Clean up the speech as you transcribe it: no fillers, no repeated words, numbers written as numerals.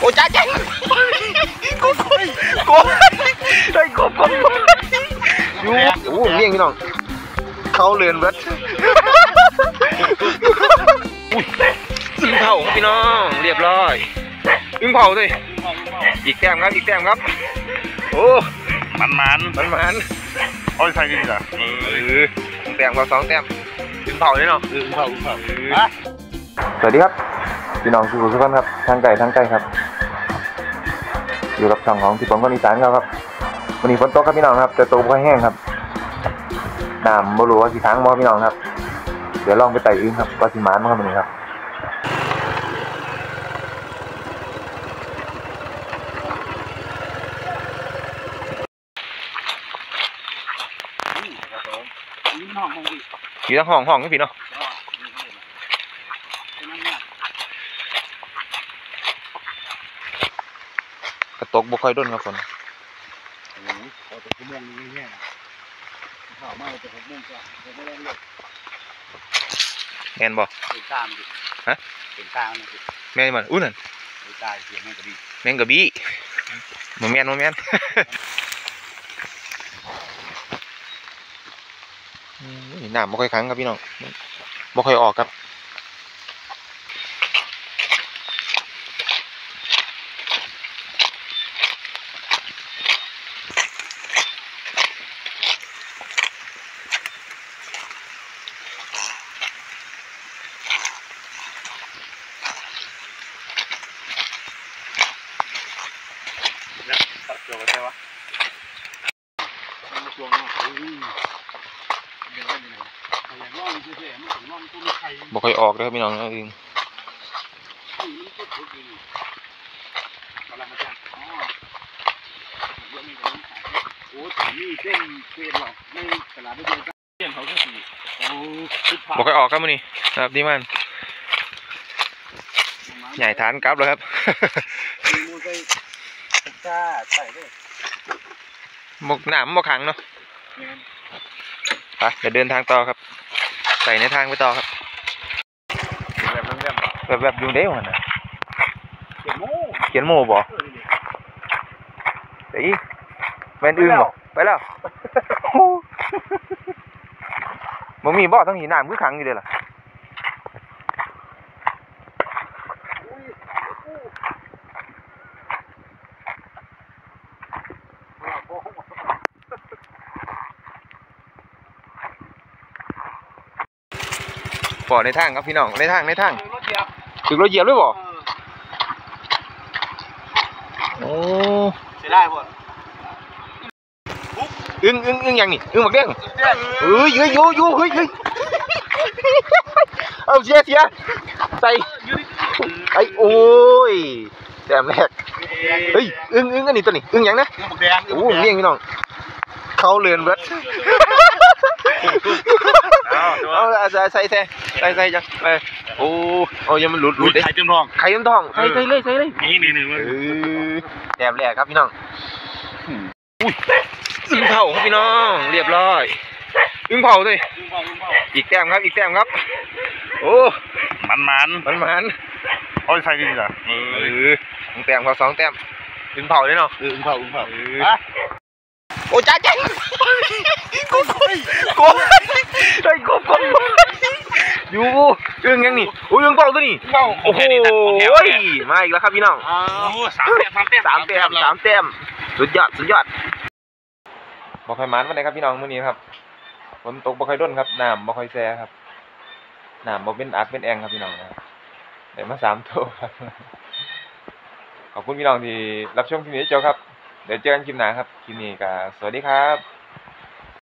อ้จ้าจ้ากูได้กบอยู่โอ้เลี้ยงพี่น้องเขาเลือนเบิดอึ้งเผาพี่น้องเรียบร้อยอึ้งเผาเลยอีกแต้มครับอีกแต้มครับโอ้มันเอาใส่ดีจ้ะแต้มเรา2 แต้มอึ้งเผาเลยเนาะอึ้งเผาสวัสดีครับพี่น้องทุกท่านครับทางไก่ครับอยู่กับช่องของพี่ผมคนอีสานครับวันนี้ฝนตกครับพี่น้องครับจะตกค่อยแห้งครับน้ำบ่รู้ว่ากี่ครั้งบ่พี่น้องครับเดี๋ยวลองไปไต่อึ้งครับว่าสิมานมั้งครับวันนี้ครับอยู่ทั้งห้องนี่พี่เนาะกระตกบ่ค่อยด้นครับฝนแม่นบ่ฮะแม่นมันอุ้ยนั่นแมงกะบี้บ่แม่นน้ำบ่ค่อยขังครับพี่น้องบ่ค่อยออกครับบ่ค่อยออกเลยครับพี่น้องเองบ่ค่อยออกครับมื้อนี้ครับดีมันใหญ่ฐานกลับเลยครับหมกหนามหมกขังเนาะไปเดี๋ยวเดินทางต่อครับใส่ในทางไปต่อครับแบบอยู่เด้วนะเขียนโม่บ่เฮ้ยแมนอึ้งบ่ไปแล้วมึงมีบ่ต้องหีน้ำคือขังอยู่เด้อล่ะบ่ในทางครับพี่น้องในทางถึงรถเหยียบด้วยบ่โอ้ใช้ได้บ่อึ้งยังนี่อึ้งหมกเด้งเฮ้ยเฮ้ยเอาเสียใส่ไอ้โอ้ยแต้มแรกเฮ้ยอึ้งอันนี้ตัวนี้อึ้งยังนะโอ้เลี้ยงพี่น้องเขาเลือนเบิดเอาใส่จังโอ้ยังมันหลุดเด้ไข่เต็มท้องใส่เลยนี่แต้มแรกครับพี่น้องอึ้งเผาครับพี่น้องเรียบร้อยอึ้งเผาเลยอีกแต้มครับโอ้มันเอาใส่ดีจ้ะ2 แต้มครับ2 แต้มอึ้งเผาเลยเนาะอึ้งเผาโอ้จ้ากูได้กบอยู่อึ้งยังนี่โอ้อึ้งเผาตัวนี้โอ้โหมาอีกแล้วครับพี่น้อง3 แต้มสุดยอดบ่ค่อยมันวันไหนครับพี่น้องมื้อนี้ครับฝนตกบ่ค่อยด้นครับน้ำบ่ค่อยแซ่ครับน้ำบ่เป็นอักเป็นแองครับพี่น้องได้มา3 ตัวครับขอบคุณพี่น้องที่รับชมคลิปนี้เจ้าครับเดี๋ยวเจอกันคลิปหน้าครับคลิปนี้ก็สวัสดีครับ